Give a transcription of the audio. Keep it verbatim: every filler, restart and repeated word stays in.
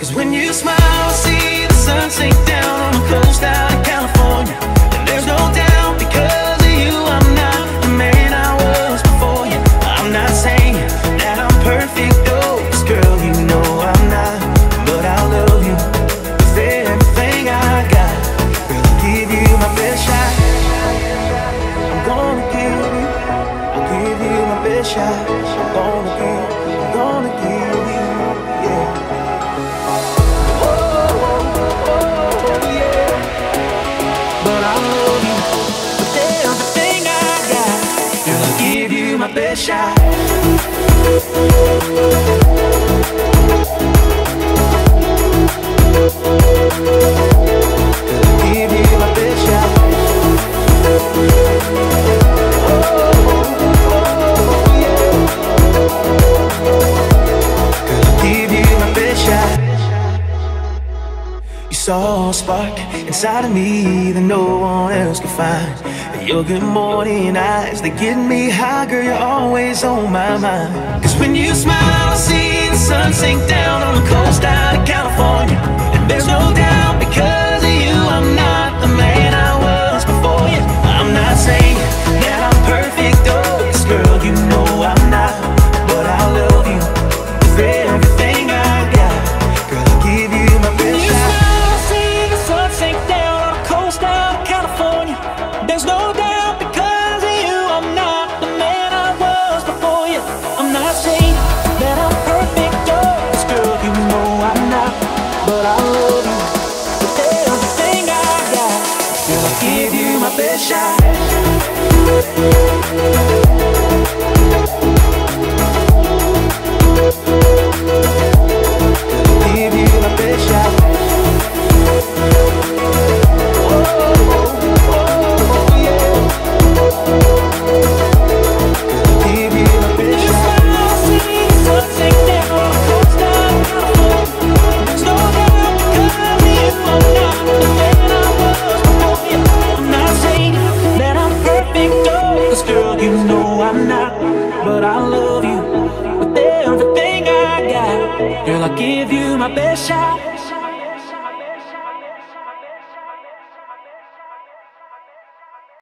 'Cause when you smile, I see the sun sink down on the coast out of California. And there's no doubt, because of you, I'm not the man I was before you. I'm not saying that I'm perfect, though, 'cause girl, you know I'm not. But I love you with everything I got. Girl, I'll give you my best shot. I'm gonna give you, I'll give you my best shot. I'm gonna give, I'm gonna give you, yeah. But I love you with everything I got. Girl, I'll give you my best shot. Give you my best shot. Oh, oh, yeah. Girl, I'll give you my best shot. You saw a spark inside of me that no one else could find. And your good morning eyes, they get me high, girl, you're always on my mind. 'Cause when you smile, I see the sun sink down on the coast out of California. And there's no doubt, because of you, I'm not the man I was before you. I'm not saying that I'm perfect, though, 'cause girl, you know I'm not. But I love you with everything I got. Girl, I'll give you my best shot. There's no doubt, because of you, I'm not the man I was before you. I'm not saying that I'm perfect, though, 'cause girl, you know I'm not. But I love you with everything I got. Girl, I'll give you my best shot. Give you my best shot. But I love you with everything I got. Girl, I'll give you my best shot.